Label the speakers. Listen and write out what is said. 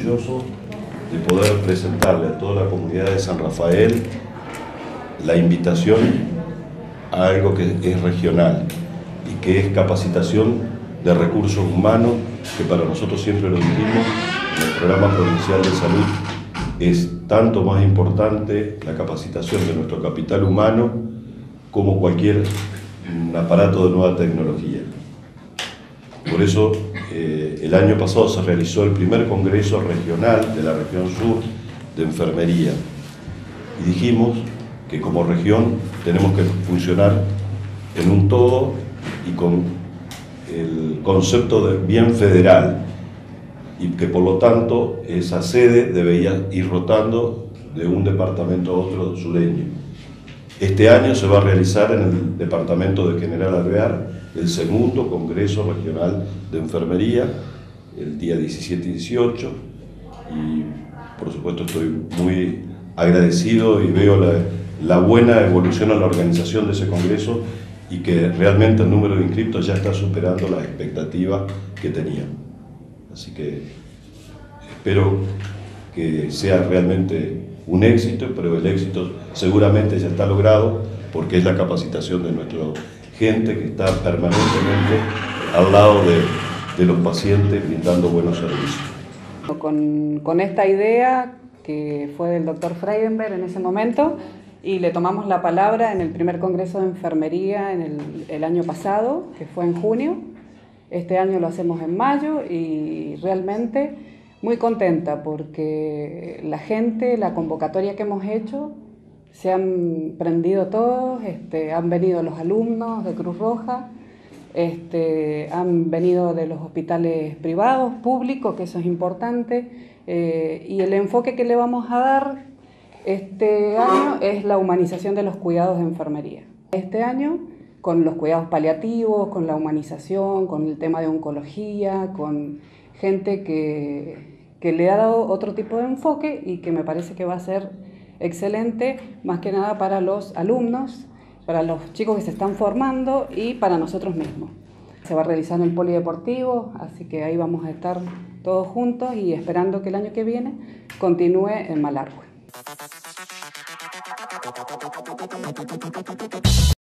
Speaker 1: orgulloso de poder presentarle a toda la comunidad de San Rafael la invitación a algo que es regional y que es capacitación de recursos humanos, que para nosotros, siempre lo dijimos, en el Programa Provincial de Salud es tanto más importante la capacitación de nuestro capital humano como cualquier aparato de nueva tecnología. Por eso, el año pasado se realizó el primer congreso regional de la región sur de enfermería y dijimos que como región tenemos que funcionar en un todo y con el concepto de bien federal, y que por lo tanto esa sede debería ir rotando de un departamento a otro sureño. Este año se va a realizar en el departamento de General Alvear el segundo Congreso Regional de Enfermería, el día 17 y 18, y por supuesto estoy muy agradecido y veo la buena evolución en la organización de ese congreso y que realmente el número de inscriptos ya está superando las expectativas que teníamos. Así que espero que sea realmente un éxito, pero el éxito seguramente ya está logrado porque es la capacitación de nuestra gente que está permanentemente al lado de los pacientes brindando buenos servicios.
Speaker 2: Con esta idea que fue del doctor Freidenberg en ese momento, y le tomamos la palabra en el primer Congreso de Enfermería el año pasado, que fue en junio. Este año lo hacemos en mayo y realmente muy contenta porque la gente, la convocatoria que hemos hecho, se han prendido todos, han venido los alumnos de Cruz Roja, han venido de los hospitales privados, públicos, que eso es importante, y el enfoque que le vamos a dar este año es la humanización de los cuidados de enfermería. Este año, con los cuidados paliativos, con la humanización, con el tema de oncología, con gente que le ha dado otro tipo de enfoque y que me parece que va a ser excelente, más que nada para los alumnos, para los chicos que se están formando y para nosotros mismos. Se va a realizar en el polideportivo, así que ahí vamos a estar todos juntos y esperando que el año que viene continúe en Malargüe.